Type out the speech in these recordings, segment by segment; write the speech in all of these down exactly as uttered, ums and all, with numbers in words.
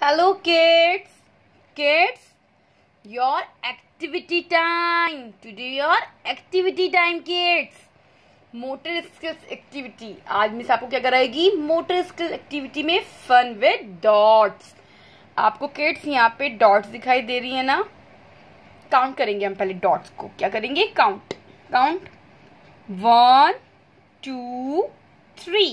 Hello kids. Kids, your activity time. Today your activity time kids. Motor skills activity. आज miss आपको क्या कराएगी? Motor skills activity में fun with dots. आपको kids यहाँ पे डॉट्स दिखाई दे रही है ना? काउंट करेंगे हम पहले डॉट्स को. क्या करेंगे? Count. Count. One two three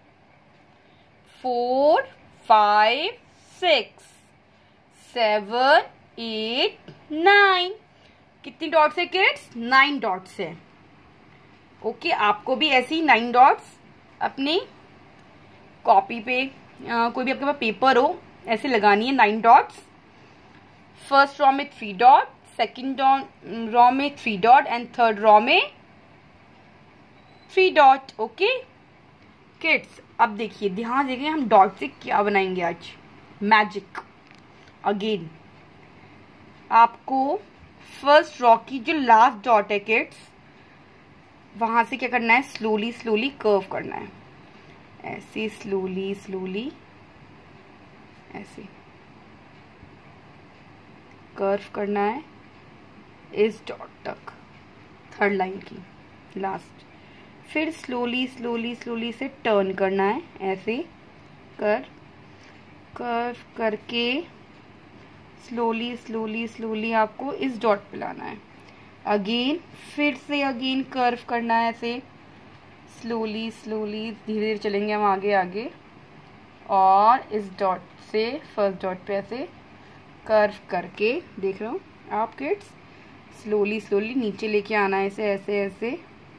four five six seven eight nine. कितनी डॉट्स है किड्स? नाइन डॉट्स है. ओके okay, आपको भी ऐसी नाइन डॉट्स अपनी कॉपी पे आ, कोई भी आपके पास पेपर हो ऐसे लगानी है. Nine dots. फर्स्ट रॉ में थ्री डॉट, सेकंड रॉ में three dot and third row में थ्री डॉट. ओके किड्स, अब देखिए, ध्यान देखिए हम डॉट से क्या बनाएंगे आज. मैजिक. अगेन आपको फर्स्ट रॉ की जो लास्ट डॉट है किड्स, वहां से क्या करना है? स्लोली स्लोली कर्व करना है. ऐसे स्लोली स्लोली ऐसे कर्व करना है इस डॉट तक, थर्ड लाइन की लास्ट. फिर स्लोली स्लोली स्लोली से टर्न करना है ऐसे कर कर्व करके स्लोली स्लोली स्लोली आपको इस डॉट पे लाना है. अगेन फिर से अगेन कर्व करना है ऐसे स्लोली स्लोली, धीरे धीरे चलेंगे हम आगे आगे, और इस डॉट से फर्स्ट डॉट पे ऐसे कर्व करके, देख रहे हो आप किड्स, स्लोली स्लोली नीचे लेके आना है इसे ऐसे ऐसे,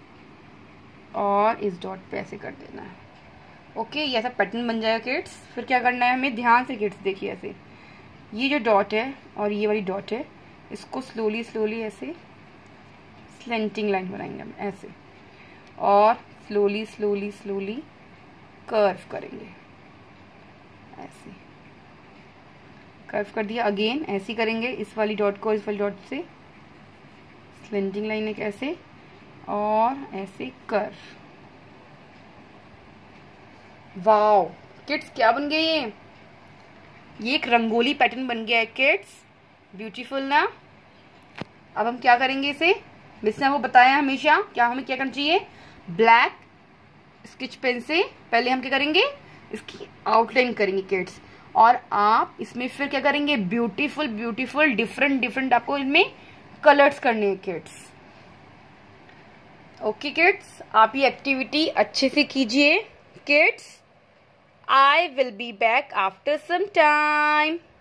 और इस डॉट पे ऐसे कर देना है. ओके ये ऐसा पैटर्न बन जाएगा किड्स. फिर क्या करना है हमें? ध्यान से किड्स देखिए, ऐसे ये जो डॉट है और ये वाली डॉट है, इसको स्लोली स्लोली ऐसे स्लेंटिंग लाइन बनाएंगे हम ऐसे, और स्लोली स्लोली स्लोली कर्व करेंगे ऐसे. कर्व कर दिया. अगेन ऐसे ही करेंगे इस वाली डॉट को इस वाली डॉट से स्लेंटिंग लाइन एक ऐसे, और ऐसे कर्व. वाओ किड्स, क्या बन गए ये? ये एक रंगोली पैटर्न बन गया है किड्स. ब्यूटीफुल ना? अब हम क्या करेंगे इसे? मिस ने वो बताया हमेशा क्या हमें क्या करना चाहिए? ब्लैक स्केच पेन से पहले हम क्या करेंगे? इसकी आउटलाइन करेंगे किड्स, और आप इसमें फिर क्या करेंगे? ब्यूटीफुल ब्यूटीफुल डिफरेंट डिफरेंट आपको इनमें कलर्स करने हैं किड्स. ओके किड्स, आप ये एक्टिविटी अच्छे से कीजिए kids. I will be back after some time.